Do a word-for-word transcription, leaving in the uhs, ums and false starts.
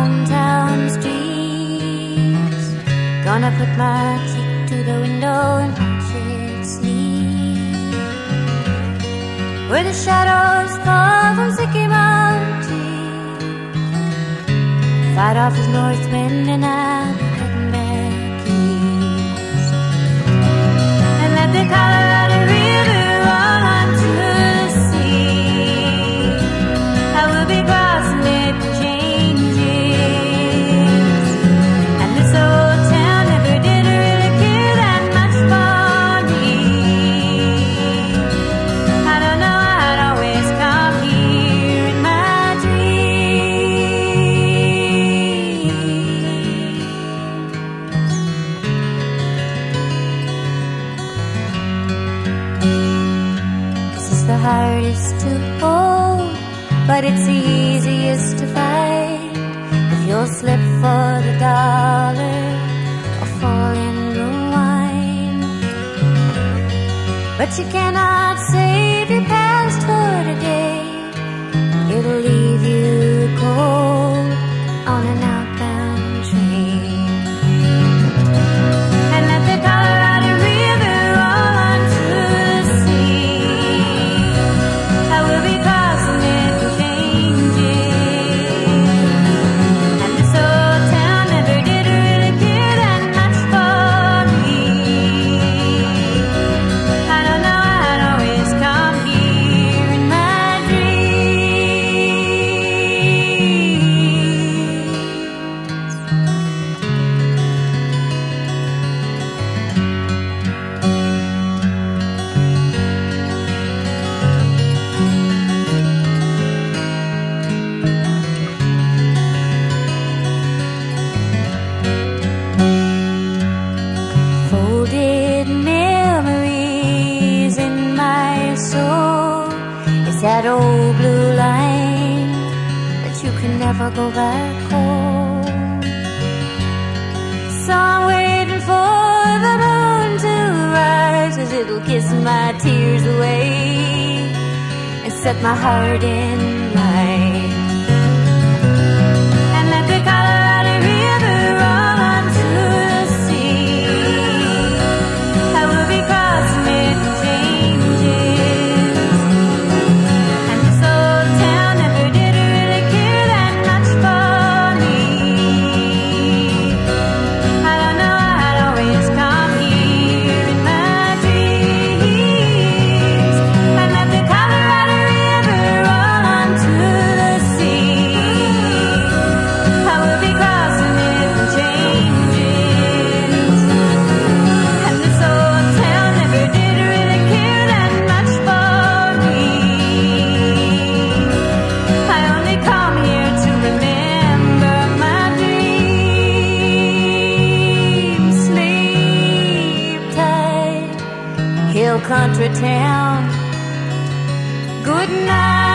downtown streets. Gonna put my cheek to the window and watch it sleep, where the shadows fall from sycamore trees. Fight off his north wind and I'll be heading back east. And let the Colorado River roll onto the sea. I will be crossing it for changes. And this old town never did really care that much for me. I don't know, I'd always come here in my dreams. This is the hardest to hold, but it's the easiest to fight. If you'll slip for the dollar or fall in the wine. But you cannot save your past for today. It'll leave you cold on an outbound train. And let the Colorado River roll onto the sea. I will be crossing it for changes. And this old town never did really care that much for me. I don't know, I'd always come here in my folded memories in my soul. It's that old blue line that you can never go back home. So I'm waiting for the moon to rise, as it'll kiss my tears away and set my heart in light. And let the Colorado River roll onto the sea. I will be crossing it for changes. And this old town never did really care that much for me. I don't know, I'd always come here in my dreams. And let the Colorado River roll onto the sea. I will be crossing it for changes. And this old town never did really care that much for me. I only come here to remember my dreams. Sleep tight, hill country town. Good night.